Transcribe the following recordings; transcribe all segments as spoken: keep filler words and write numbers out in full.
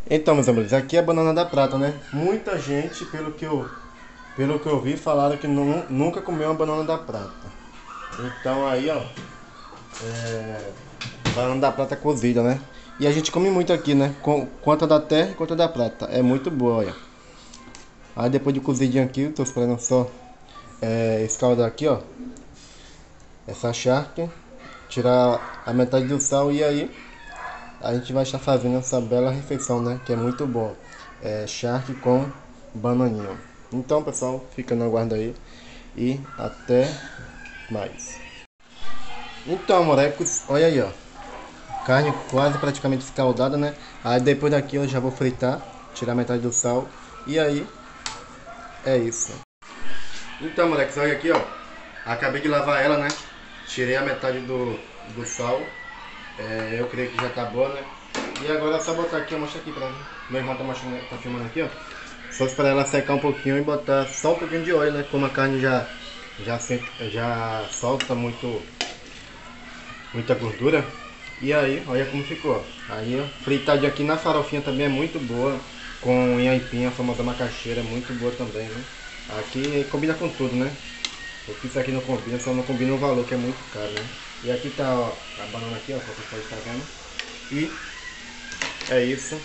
Então, meus amigos, aqui é a banana da prata, né? Muita gente, pelo que eu, pelo que eu vi, falaram que nu- nunca comeu uma banana da prata. Então aí, ó, é, banana da prata cozida, né? E a gente come muito aqui, né? Com, quanto a da terra e quanto a da prata. É muito boa, olha. Aí depois de cozidinho aqui, eu tô esperando só é, escaldar aqui, ó. Essa charque, tirar a metade do sal e aí a gente vai estar fazendo essa bela refeição, né? Que é muito bom. É charque com bananinha. Então, pessoal, fica no aguardo aí e até mais. Então, molecos, olha aí, ó. Carne quase praticamente escaldada, né? Aí depois daqui eu já vou fritar, tirar metade do sal. E aí, é isso. Então, moleques, olha aqui, ó. Acabei de lavar ela, né? Tirei a metade do, do sal. É, eu creio que já tá boa, né? E agora é só botar aqui, ó, mostra aqui pra mim. Meu irmão tá, mostrando, tá filmando aqui, ó. Só esperar ela secar um pouquinho e botar só um pouquinho de óleo, né? Como a carne já, já, já solta muito, muita gordura. E aí, olha como ficou. Aí, ó, fritadinho aqui na farofinha também é muito boa. Com inhaipinha, a famosa macaxeira, muito boa também, né? Aqui combina com tudo, né? O que isso aqui não combina, só não combina o valor, que é muito caro, né? E aqui tá, ó, a banana aqui, ó, você pode estar vendo. E é isso.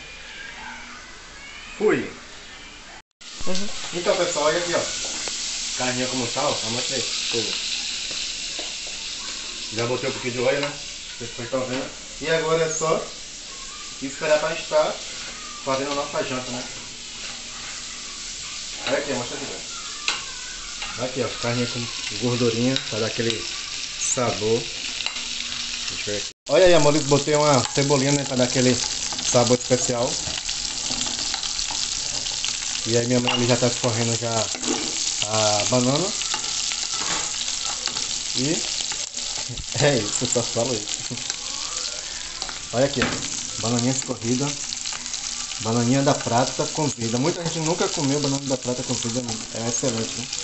Fui! Uhum. Então, pessoal, olha aqui, ó. Carninha como tá, ó. Mostra aí. Pô. Já botei um pouquinho de óleo, né? Vocês estão vendo. E agora é só esperar para estar fazendo a nossa janta, né? Olha aqui, mostra aqui, ó. Aqui, ó. Carninha com gordurinha para dar aquele sabor. Deixa eu ver aqui. Olha aí, amores, botei uma cebolinha, né? Para dar aquele sabor especial. E aí minha mãe ali já tá escorrendo já a banana. E é isso, só falo isso. Olha aqui, ó. Bananinha escorrida. Bananinha da prata cozida. Muita gente nunca comeu banana da prata cozida. É excelente, né?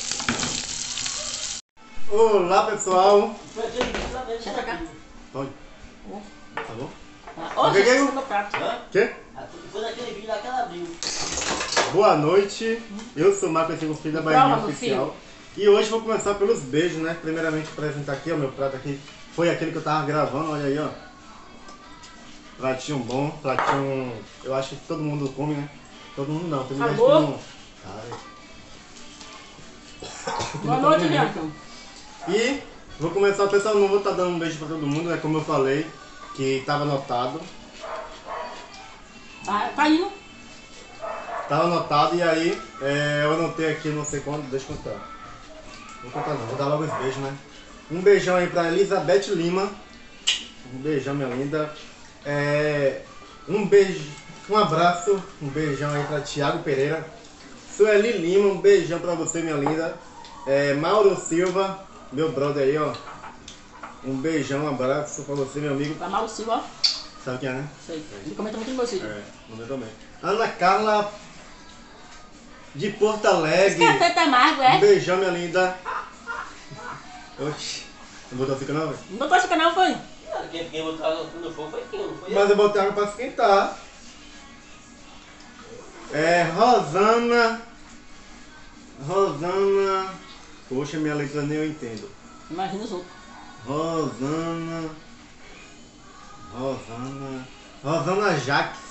Olá, pessoal. Deixa pra cá. Oi. Tá bom? Ô, que que é Jesus, isso? meu prato. Quê? Foi daquele vídeo lá que ela abriu. Boa noite. Eu sou o Marco, esse filho da Bahia Prova, meu Oficial. E hoje vou começar pelos beijos, né? Primeiramente apresentar aqui, ó, meu prato aqui. Foi aquele que eu tava gravando, olha aí, ó. Pratinho bom, pratinho... Eu acho que todo mundo come, né? Todo mundo não, tem muita gente que Amor. não... Ai. Boa noite, Bianca. E vou começar, o pessoal, não vou estar dando um beijo pra todo mundo, né? Como eu falei, que tava anotado. Tá, tá indo. Tava anotado e aí é, eu anotei aqui, não sei quando, deixa eu contar. Vou contar não, vou dar logo os beijos, né? Um beijão aí pra Elizabeth Lima. Um beijão, minha linda. É, um beijo, um abraço, um beijão aí pra Thiago Pereira. Sueli Lima, um beijão pra você, minha linda. É, Mauro Silva, meu brother aí, ó. Um beijão, um abraço pra você, meu amigo. Pra Mauro Silva, ó. Sabe quem é, né? Sei. Ele comenta muito no meu vídeo. É, no meu também. Ana Carla de Porto Alegre. Esse café tá amargo, Um é? beijão, minha linda. Oxi, não botou açúcar não, velho? Não botou açúcar não, foi? Quem, quem botou água no fogo foi quem, não foi eu? Mas eu botei água pra esquentar. É, Rosana. Rosana. Poxa, minha letra nem eu entendo. Imagina os outros. Rosana. Rosana. Rosana Jaques.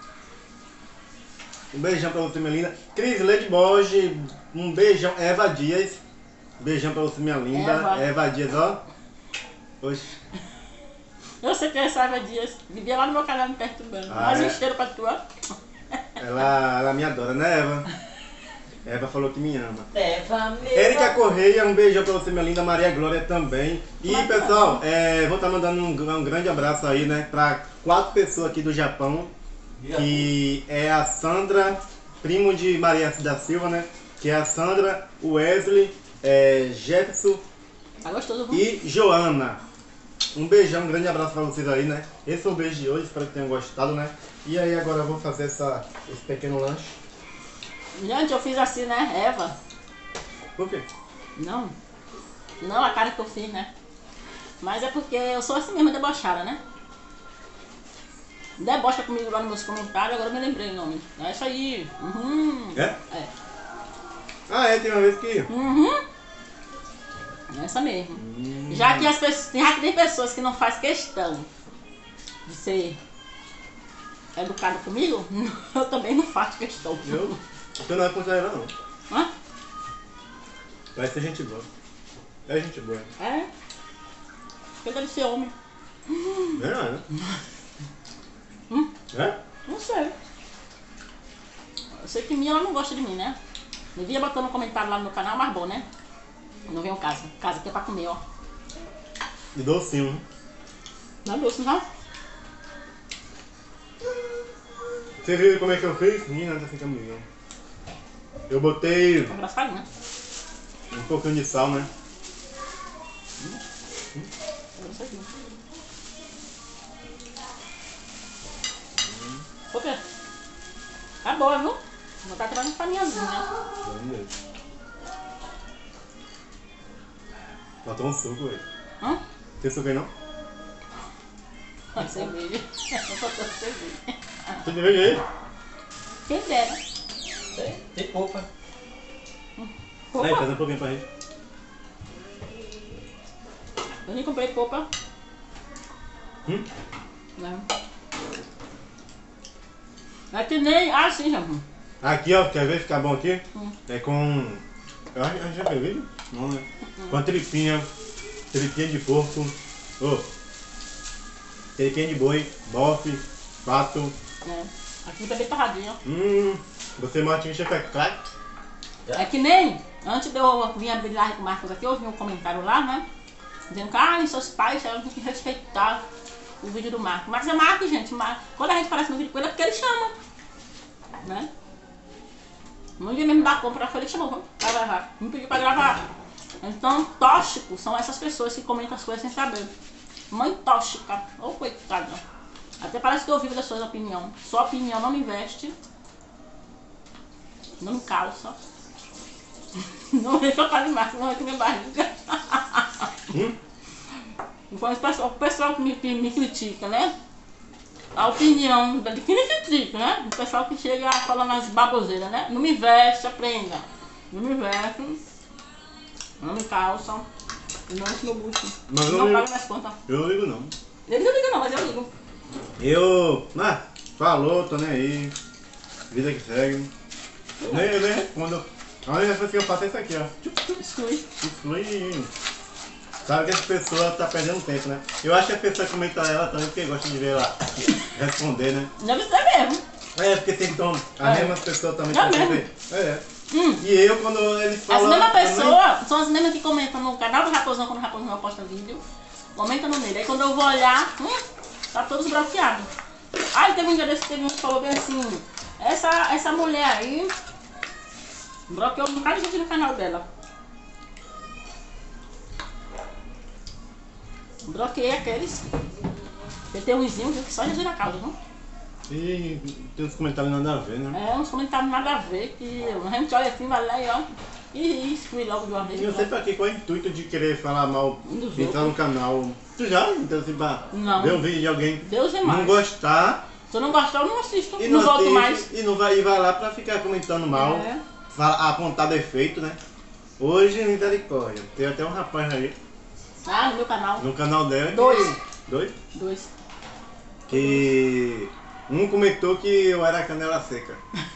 Um beijão pra você, minha linda. Cris Leite Borges. Um beijão. Eva Dias. Beijão pra você, minha linda. Eva. Eva Dias, ó. Oxi. Eu sei que é essa Eva Dias. Vivia lá no meu canal me perturbando. Ah, Mais um é? cheiro pra tu, ó. Ela, ela me adora, né, Eva? Eva falou que me ama. Eva, meu. Érica Correia, um beijão pra você, minha linda. Maria Glória também. E, pessoal, é, vou estar mandando um, um grande abraço aí, né, pra quatro pessoas aqui do Japão. Que é a Sandra, primo de Maria da Silva, né? Que é a Sandra, o Wesley, é, Jefferson Tá gostoso, viu? e Joana. Um beijão, um grande abraço pra vocês aí, né? Esse foi o beijo de hoje, espero que tenham gostado, né? E aí agora eu vou fazer essa, esse pequeno lanche. Gente, eu fiz assim, né? Eva. Por quê? Não. Não a cara que eu fiz, né? Mas é porque eu sou assim mesmo debochada, né? debocha comigo lá nos meus comentários, agora eu me lembrei o nome. É isso aí. Uhum. É? É. Ah, é, tem uma vez que... Uhum. É essa mesmo. Hum. Já que as pessoas, já que tem pessoas que não fazem questão de ser educado comigo, eu também não faço questão. Eu? Você não é contra ela, não. Hã? Vai ser gente boa. É gente boa. É. Eu deve ser homem. Não é, né? Hum? É? Não sei. Eu sei que minha ela não gosta de mim, né? Devia botar no comentário lá no meu canal, mas bom, né? Não vem um caso. Casa aqui é pra comer, ó. E docinho, né? Não é doce, não? Você viu como é que eu fiz? Menina, tá ficando melhor. Eu botei É engraçado, né? um pouquinho de sal, né? É engraçadinho. Por quê? Tá boa, viu? Vou botar atrás uma farinhazinha. Faltou um suco, velho. Hã? Tem suco aí não? Uma cerveja. Vou botar cerveja. Tem cerveja aí? Quem dera. Tem, tem polpa. Popa. Aí, pega um pouquinho pra gente. Eu nem comprei popa. Hum? Não. É que nem... Ah, sim, já. Aqui, ó, quer ver ficar bom aqui? Hum. É com... Eu acho que já fez vídeo? Não, né? Com a tripinha, tripinha de porco, ô, tripinha de boi, bofe, pato. É. Aqui tá bem torradinho. Hum, você Martins chef é craque. É que nem... Antes de eu vir abrir live com o Marcos aqui, eu vi um comentário lá, né? Dizendo que, ah, seus pais têm que respeitar o vídeo do Marcos. Mas é Marcos, gente. Marcos. Quando a gente aparece no vídeo com ele é porque ele chama. Né? Um dia mesmo dá compra, foi ele que chamou, vai gravar. Me pediu pra gravar. Então, tóxicos são essas pessoas que comentam as coisas sem saber. Mãe tóxica, ô coitada. Até parece que eu vivo das suas opiniões. Sua opinião não me veste, não me calça, não deixa eu falar demais, não é que minha barriga. Hum? Então, o pessoal, o pessoal que me, que me critica, né? A opinião de quem me critica, né? O pessoal que chega falando as baboseiras, né? Não me veste, aprenda. Não me veste, não me calça, não enche meu bucho. Mas eu Não não ligo. paga minhas contas. Eu não ligo não. Ele não liga não, mas eu ligo. Eu, ah, falou, tô nem aí. Vida que segue. Nem, eu nem respondo. A única coisa que eu faço é isso aqui, ó. Exclui. Exclui. Sabe que as pessoas tá perdendo tempo, né? Eu acho que a pessoa comenta ela também porque gosta de ver ela responder, né? Deve ser mesmo. É, porque tem então as É. mesmas pessoas também É que mesmo? ver. É. Hum. E eu, quando eles As falam... mesmas eu nem- pessoas são as mesmas que comentam no canal do Raposão quando o Raposão posta vídeo. Comentam no nele. Aí quando eu vou olhar, hum, tá todos bloqueados. Aí teve um dia desse que teve um que falou bem assim, essa, essa mulher aí bloqueou um bocado de gente no canal dela. Bloqueei aqueles. Porque tem um vizinho viu, que só Jesus na causa, não? E tem uns comentários nada a ver, né? É, uns comentários nada a ver, que a gente olha assim, vai lá e ó. E exclui logo de uma vez. E eu sei pra quê, qual é o intuito de querer falar mal, Dos entrar no canal. Tu já então assim, pra Não. ver um vídeo de alguém Deus é não mais. gostar Se eu não gostar, eu não assisto. e não não volto assiste, mais. e não vai, e vai lá pra ficar comentando mal, É. fala- apontar defeito, né? Hoje, misericórdia, tem até um rapaz aí Ah, no meu canal. no canal dela que... Dois. Dois? Dois. Que um comentou que eu era canela seca.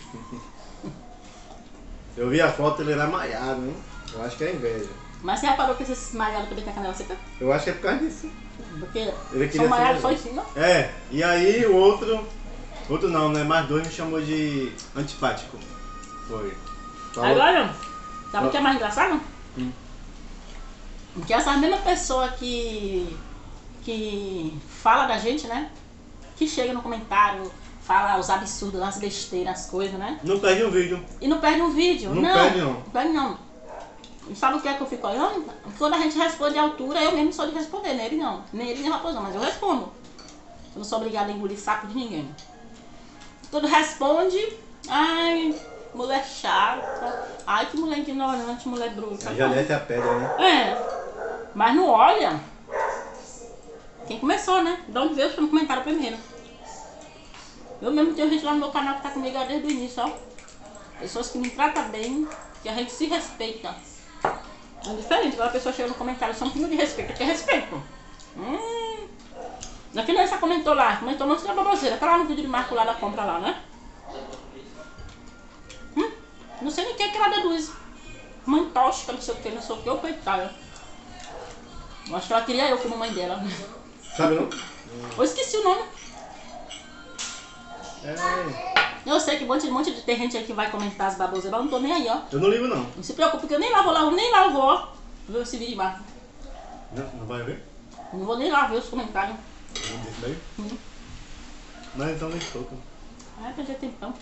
Eu vi a foto, ele era maiado, hein? Eu acho que é inveja. Mas você reparou que esses malhados também tem a canela seca? Eu acho que é por causa disso. Porque Ele queria são malhados ser só em melhor. cima. É, e aí o outro, outro não, né? Mais dois me chamou de antipático. Foi. Falou- Agora, sabe o que é mais engraçado? Hum. Que essas mesmas pessoas que, que fala da gente, né? Que chega no comentário, fala os absurdos, as besteiras, as coisas, né? Não perde um vídeo. E não perde um vídeo. Não Não, perde, não. Não perde não. E sabe o que é que eu fico olhando? Quando a gente responde à altura, eu mesmo sou de responder, nem ele não. Nem ele nem o Raposão, mas eu respondo. Eu não sou obrigada a engolir saco de ninguém. Quando responde, ai, mulher chata, ai que mulher ignorante, mulher bruta. Aí já desce a pedra, né? É, mas não olha quem começou, né? De onde veio o comentário primeiro. Eu mesmo tenho gente lá no meu canal que tá comigo desde o início, ó. Pessoas que me tratam bem, que a gente se respeita. É diferente, agora a pessoa chega no comentário, só um pingo de respeito, aqui é respeito. Hum. Aqui nem essa comentou lá, comentou um monte de baboseira, tá lá no vídeo de Marco lá da compra lá, né? Hum. Não sei nem quem é que ela deduz. Mãe tóxica, não sei o que, não sei o que, eu coitada. Eu acho que ela queria eu como mãe dela. Sabe não? Eu esqueci o nome. É. Eu sei que um monte, um monte de tem gente aí que vai comentar as baboseiras, mas eu não tô nem aí, ó. Eu não ligo não. Não se preocupe que eu nem lá vou lá, eu nem lá eu vou, ó. Ver esse vídeo de Marco. Não, não vai ver? Não vou nem lá ver os comentários. Vamos ver isso daí? Hum. Não, então nem toca. Ah, perdi tempão.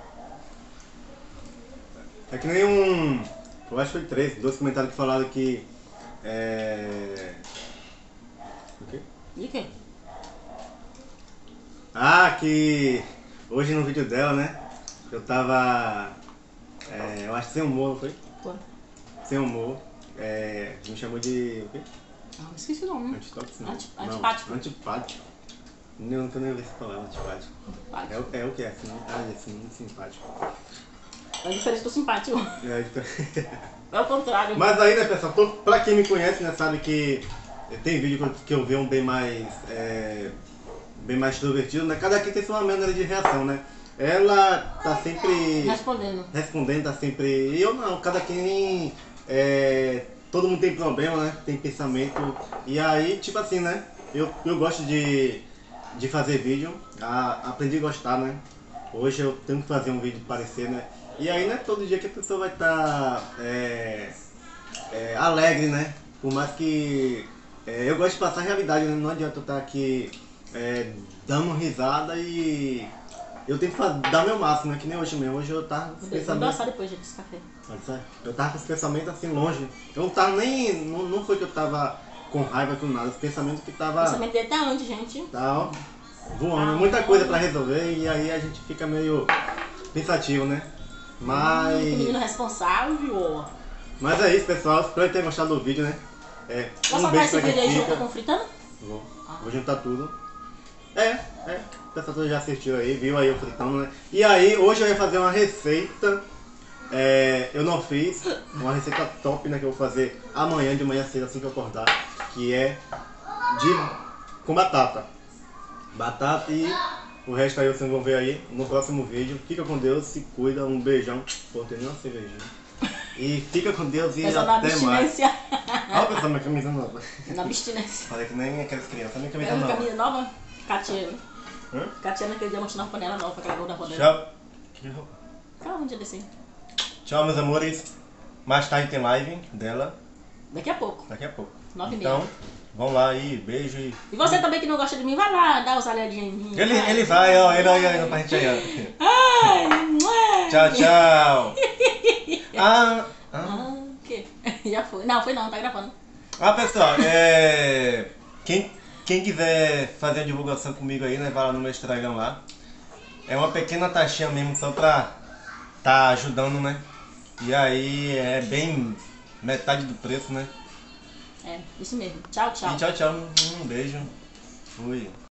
É que nem um. Eu acho que foi três, dois comentários que falaram que. É. O quê? E o quê? Ah, que hoje no vídeo dela, né? Eu tava. É, eu acho que sem humor, não foi? Pô. Sem humor. É, me chamou de. O quê? Ah, esqueci o nome. Antitóxico? Anti- Não. antipático. Não, antipático. Não, não tô nem ouvindo essa palavra, antipático. É, o- é o que é? Assim, ah, é assim, muito simpático. É diferente do simpático. É, então... É o contrário. Mas aí, né, pessoal, tô, pra quem me conhece, né, sabe que tem vídeo que eu, que eu vejo bem mais, é, bem mais extrovertido, né? Cada quem tem sua maneira de reação, né? Ela tá sempre Respondendo. respondendo, tá sempre... E eu não, cada quem... É, todo mundo tem problema, né? Tem pensamento. E aí, tipo assim, né? Eu, eu gosto de, de fazer vídeo. A, aprendi a gostar, né? Hoje eu tenho que fazer um vídeo parecer, né? E aí não é todo dia que a pessoa vai estar tá, é, é, alegre, né? Por mais que é, eu gosto de passar a realidade, né? Não adianta eu estar aqui é, dando risada e eu tenho que fazer, dar meu máximo, né? Que nem hoje mesmo. Hoje eu tava com os Vou pensamentos. dançar depois, gente, desse café. Eu tava com os pensamentos assim longe. Eu não tava nem. Não, não foi que eu tava com raiva com nada, os pensamentos que O tava. pensamento dele tá onde, gente? Tá, ó, voando, muita coisa pra resolver e aí a gente fica meio pensativo, né? Que menino Mas. responsável. Mas é isso, pessoal. Espero que tenham gostado do vídeo, né? É, Posso um soltar beijo esse pra vídeo aí quem junto fica. com fritando? Vou, vou juntar tudo. É, é. O pessoal já assistiu aí, viu aí eu fritando, né? E aí, hoje eu ia fazer uma receita. É, eu não fiz. Uma receita top, né? Que eu vou fazer amanhã de manhã cedo, assim que eu acordar. Que é de com batata. Batata e o resto aí vocês vão ver aí no próximo vídeo. Fica com Deus, se cuida, um beijão. Pô, não tem nem uma cervejinha. E fica com Deus e Essa da até mais. abstinência. Olha pessoal, minha camisa nova. Na abstinência. Falei que nem aquelas crianças, minha camisa Pega a nova. camisa nova? Katia. Hã? Katia naquele dia mostrou uma panela nova, aquela gol da rodada. Tchau. Fala um dia desse aí. Tchau, meus amores. Mais tarde tem live dela, Daqui a pouco. daqui a pouco. Nove e meia. Então, vão lá aí, beijo e... E você também que não gosta de mim, vai lá dar os olhadinhos em mim. Ele, vai. ele vai, ó, ele olha pra gente aí, ó. Ai, mua. Tchau, tchau. Ah, ah. Ah, o quê? Já foi. Não, foi não, tá gravando. ah, pessoal, é... Quem, quem quiser fazer a divulgação comigo aí, né, vai lá no meu Instagram lá. É uma pequena taxinha mesmo, só pra tá ajudando, né? E aí é bem metade do preço, né? É, isso mesmo. Tchau, tchau. E tchau, tchau. Um beijo. Fui.